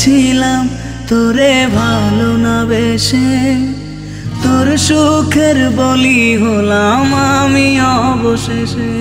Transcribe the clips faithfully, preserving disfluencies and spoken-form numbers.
ছিলাম তোরে ভালো না বেশে, তোর সুখের বলি হলাম আমি অবশেষে।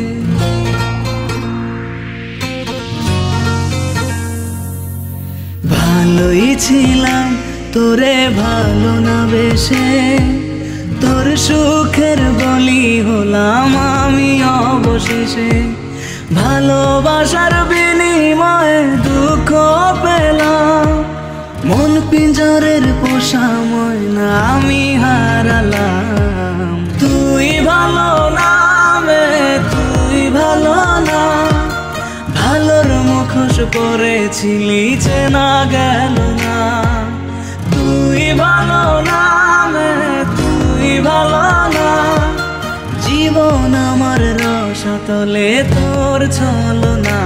ভালোই ছিলাম তোরে ভালো না বেশে, তোর সুখের বলি হলাম আমি অবশেষে। ভালোবাসার বিনিময়ে দুঃখ পেলাম, মন পিঞ্জরের পোষা ময়না আমি হারালাম। তুই ভালো না রে, তুই ভালো না, ভালোর মুখোশ পরেছিলি চেনা গেল না। তুই ভালো না রে, তুই ভালো না, জীবন আমার রসাতলে তোর ছলনা।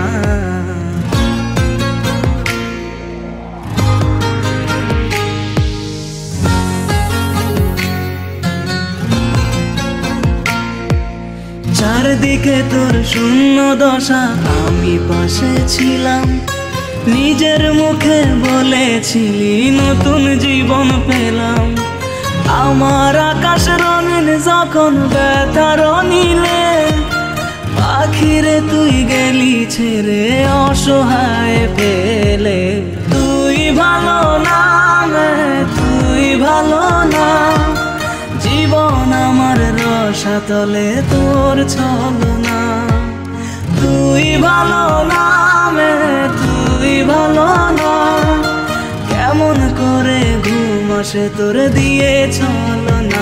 চারদিকে তোর শূন্য দশা, আমি পাশে ছিলাম, নিজের মুখে বলেছিলি নতুন জীবন পেলাম। আমার আকাশ রঙিন যখন ব্যথার নীলে, পাখিরে তুই গেলি ছেড়ে অসহায় পেলে। তুই ভালো না রে, তুই ভালো না, জীবন আমার রসাতলে তোর ছলনা। তুই ভালো না রে, তুই ভালো না, কেমন করে ঘুম আসে তোর দিয়ে ছলনা।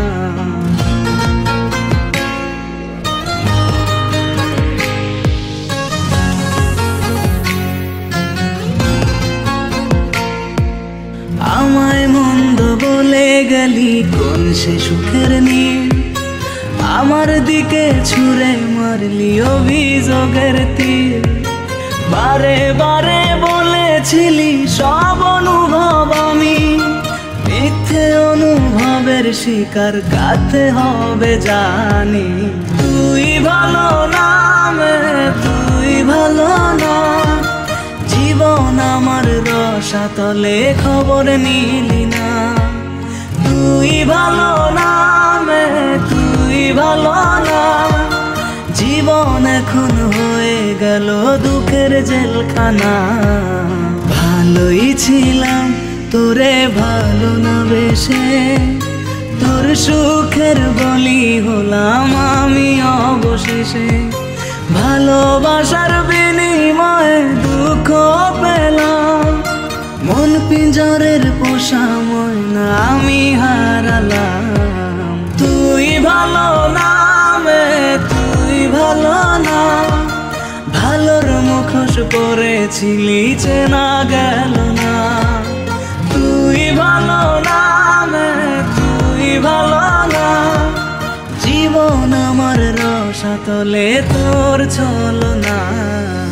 আমায় মন্দ বলে গেলি কোন সে সুখের নীল, আমার দিকে ছুঁড়ে মারলি অভিযোগের তীর। বারে বারে বলেছিলি সব অনুভব আমি, মিথ্যে অনুভবের শিকার কাঁদতে হবে জানি। তুই ভালো না রে, তুই ভালো না, জীবন আমার রসাতলে খবর নিলি না। তুই ভালো না রে, তুই ভালো না, জীবন এখন হয়ে গেল দুঃখের জেলখানা। ভালোই ছিলাম তোরে ভালো না বেশে, তোর সুখের বলি হলাম আমি অবশেষে। ভালোবাসার বিনিময়ে দুঃখ পেলাম, মন পিঞ্জরের পোষা ময়না আমি হারালাম। তুই ভালো না রে, তুই ভালো না, ভালোর মুখোশ পরেছিলি চেনা গেল না। তুই ভালো না রে, তুই ভালো না, জীবন আমার রসাতলে তোর ছলনা।